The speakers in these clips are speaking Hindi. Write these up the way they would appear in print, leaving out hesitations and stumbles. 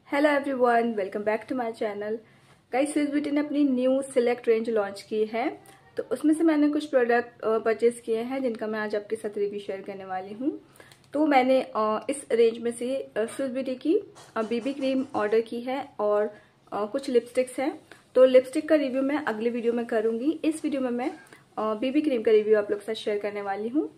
Hello everyone, welcome back to my channel. Guys, Swiss beauty ने अपनी न्यू सिलेक्ट रेंज लॉन्च की है, तो उसमें से मैंने कुछ प्रोडक्ट परचेज किए हैं जिनका मैं आज आपके साथ रिव्यू शेयर करने वाली हूँ। तो मैंने इस रेंज में से स्विस ब्यूटी की बीबी क्रीम ऑर्डर की है और कुछ लिपस्टिक्स हैं। तो लिपस्टिक का रिव्यू मैं अगले वीडियो में करूँगी। इस वीडियो में मैं बीबी क्रीम का रिव्यू आप लोग के साथ शेयर करने वाली हूँ।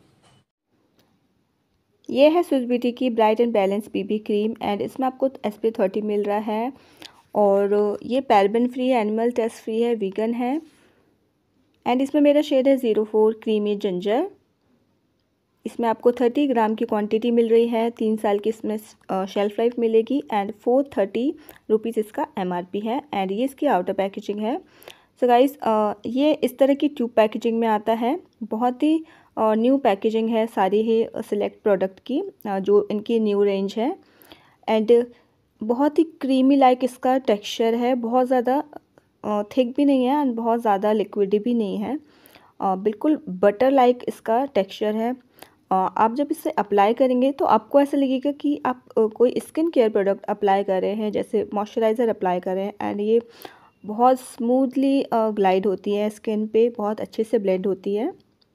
ये है स्विस ब्यूटी की bright and balance BB cream and इसमें आपको SPF 30 मिल रहा है और ये पैराबेन फ्री है, एनिमल टेस्ट फ्री है, वीगन है एंड इसमें मेरा शेड है 04 क्रीमी जिंजर। इसमें आपको 30 ग्राम की क्वांटिटी मिल रही है, 3 साल की इसमें शेल्फ लाइफ मिलेगी एंड 430 रुपीज़ इसका MRP है एंड ये इसकी आउटर पैकेजिंग है। सो गाइस, ये इस तरह की ट्यूब पैकेजिंग में आता है। बहुत ही न्यू पैकेजिंग है सारी ही सिलेक्ट प्रोडक्ट की, जो इनकी न्यू रेंज है एंड बहुत ही क्रीमी लाइक इसका टेक्सचर है। बहुत ज़्यादा थिक भी नहीं है एंड बहुत ज़्यादा लिक्विडी भी नहीं है, बिल्कुल बटर लाइक इसका टेक्सचर है। आप जब इसे अप्लाई करेंगे तो आपको ऐसा लगेगा कि आप कोई स्किन केयर प्रोडक्ट अप्लाई कर रहे हैं, जैसे मॉइस्चराइज़र अप्लाई कर रहे हैं एंड ये बहुत स्मूथली ग्लाइड होती है स्किन पे, बहुत अच्छे से ब्लेंड होती है।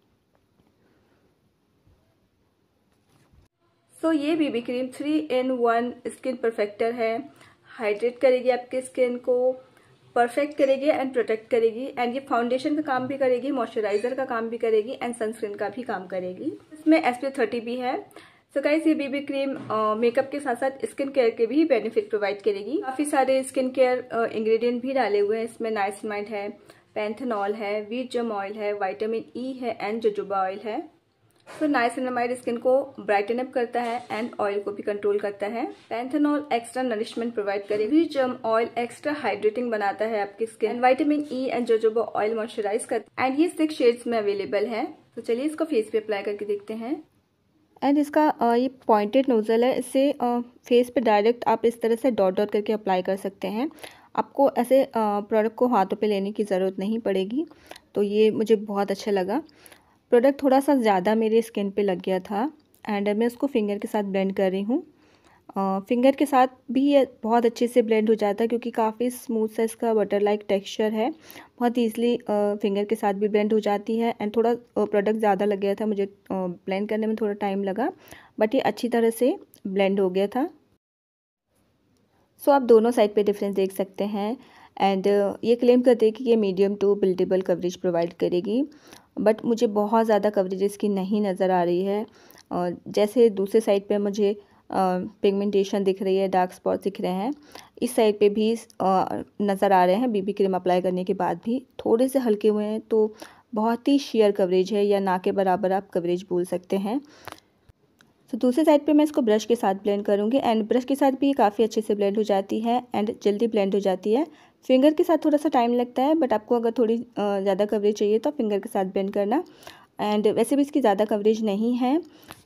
तो ये बीबी क्रीम 3-in-1 स्किन परफेक्टर है। हाइड्रेट करेगी आपकी स्किन को, परफेक्ट करेगी एंड प्रोटेक्ट करेगी एंड ये फाउंडेशन का काम भी करेगी, मॉइस्चराइजर का काम भी करेगी एंड सनस्क्रीन का भी काम करेगी। इसमें SPF 30 भी है। सो गाइस, ये बीबी क्रीम मेकअप के साथ साथ स्किन केयर के भी बेनिफिट प्रोवाइड करेगी। काफ़ी सारे स्किन केयर इंग्रेडिएंट भी डाले हुए हैं इसमें। नाइसिनामाइड है, पैंथेनॉल है, वीट जम ऑयल है, विटामिन E है एंड जोजोबा ऑयल है। तो नाइसिनामाइड स्किन को ब्राइटन अप करता है एंड ऑयल को भी कंट्रोल करता है। पैंथेनॉल एक्स्ट्रा नरिशमेंट प्रोवाइड करेगी। Wheat germ oil extra hydrating बनाता है आपकी skin and vitamin E and jojoba oil moisturize करता है एंड ये 6 शेड्स में अवेलेबल है। तो चलिए इसको फेस पे अप्लाई करके देखते हैं। एंड इसका ये पॉइंटेड नोजल है, इससे फेस पे डायरेक्ट आप इस तरह से डॉट डॉट करके अप्लाई कर सकते हैं। आपको ऐसे प्रोडक्ट को हाथों पे लेने की ज़रूरत नहीं पड़ेगी, तो ये मुझे बहुत अच्छा लगा। प्रोडक्ट थोड़ा सा ज़्यादा मेरे स्किन पे लग गया था एंड मैं उसको फिंगर के साथ ब्लेंड कर रही हूँ। फिंगर के साथ भी ये बहुत अच्छे से ब्लेंड हो जाता है क्योंकि काफ़ी स्मूथ सा इसका बटर लाइक टेक्सचर है। बहुत ईजिली फिंगर के साथ भी ब्लेंड हो जाती है एंड थोड़ा प्रोडक्ट ज़्यादा लग गया था, मुझे ब्लेंड करने में थोड़ा टाइम लगा, बट ये अच्छी तरह से ब्लेंड हो गया था। सो आप दोनों साइड पे डिफरेंस देख सकते हैं एंड ये क्लेम करते हैं कि ये medium to buildable coverage provide करेगी, बट मुझे बहुत ज़्यादा कवरेज इसकी नहीं नज़र आ रही है। और जैसे दूसरे साइड पे मुझे पिगमेंटेशन दिख रही है, डार्क स्पॉट दिख रहे हैं, इस साइड पे भी नज़र आ रहे हैं। बीबी क्रीम अप्लाई करने के बाद भी थोड़े से हल्के हुए हैं, तो बहुत ही शेयर कवरेज है या ना के बराबर आप कवरेज बोल सकते हैं। तो दूसरे साइड पे मैं इसको ब्रश के साथ ब्लेंड करूँगी एंड ब्रश के साथ भी काफ़ी अच्छे से ब्लेंड हो जाती है एंड जल्दी ब्लेंड हो जाती है। फिंगर के साथ थोड़ा सा टाइम लगता है, बट आपको अगर थोड़ी ज़्यादा कवरेज चाहिए तो फिंगर के साथ ब्लेंड करना। एंड वैसे भी इसकी ज़्यादा कवरेज नहीं है,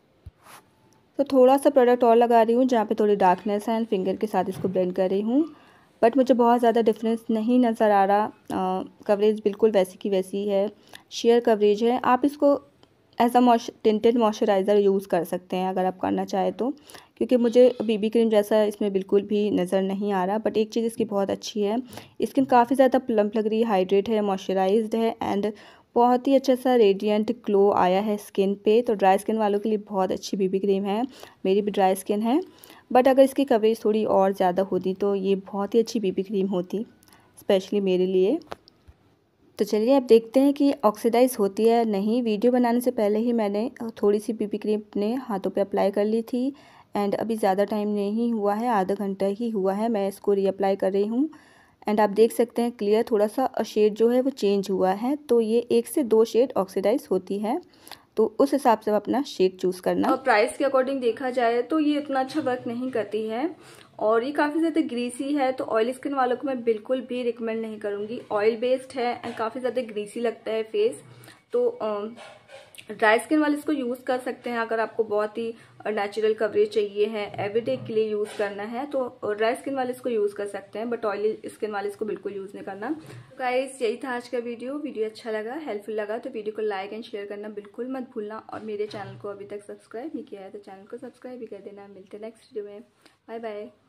तो थोड़ा सा प्रोडक्ट और लगा रही हूँ जहाँ पे थोड़ी डार्कनेस है एंड फिंगर के साथ इसको ब्लेंड कर रही हूँ, बट मुझे बहुत ज़्यादा डिफरेंस नहीं नज़र आ रहा। कवरेज बिल्कुल वैसी की वैसी है, शेयर कवरेज है। आप इसको as a tinted moisturizer use कर सकते हैं अगर आप करना चाहें तो, क्योंकि मुझे बीबी क्रीम जैसा इसमें बिल्कुल भी नज़र नहीं आ रहा। बट एक चीज़ इसकी बहुत अच्छी है, स्किन काफ़ी ज़्यादा प्लम्प लग रही है, हाइड्रेट है, मॉइस्चराइज्ड है एंड बहुत ही अच्छा सा रेडिएंट ग्लो आया है स्किन पे। तो ड्राई स्किन वालों के लिए बहुत अच्छी बीबी क्रीम है। मेरी भी ड्राई स्किन है, बट अगर इसकी कवरेज थोड़ी और ज़्यादा होती तो ये बहुत ही अच्छी बीबी क्रीम होती, स्पेशली मेरे लिए। तो चलिए अब देखते हैं कि ऑक्सीडाइज होती है नहीं। वीडियो बनाने से पहले ही मैंने थोड़ी सी बीबी क्रीम अपने हाथों पे अप्लाई कर ली थी एंड अभी ज़्यादा टाइम नहीं हुआ है, आधा घंटा ही हुआ है, मैं इसको रीअप्लाई कर रही हूँ एंड आप देख सकते हैं क्लियर थोड़ा सा शेड जो है वो चेंज हुआ है। तो ये 1 से 2 शेड ऑक्सीडाइज होती है, तो उस हिसाब से आप अपना शेड चूज़ करना। और प्राइस के अकॉर्डिंग देखा जाए तो ये इतना अच्छा वर्क नहीं करती है और ये काफ़ी ज़्यादा ग्रीसी है, तो ऑयली स्किन वालों को मैं बिल्कुल भी रिकमेंड नहीं करूँगी। ऑयल बेस्ड है एंड काफ़ी ज़्यादा ग्रीसी लगता है फेस, तो ड्राई स्किन वाले इसको यूज़ कर सकते हैं। अगर आपको बहुत ही नेचुरल कवरेज चाहिए है, एवरीडे के लिए यूज़ करना है, तो ड्राई स्किन वाले इसको यूज़ कर सकते हैं, बट ऑयली स्किन वाले इसको बिल्कुल यूज़ नहीं करना। गाइस, यही था आज का वीडियो अच्छा लगा, हेल्पफुल लगा तो वीडियो को लाइक एंड शेयर करना बिल्कुल मत भूलना और मेरे चैनल को अभी तक सब्सक्राइब नहीं किया है तो चैनल को सब्सक्राइब भी कर देना। मिलते हैं नेक्स्ट वीडियो में, बाय बाय।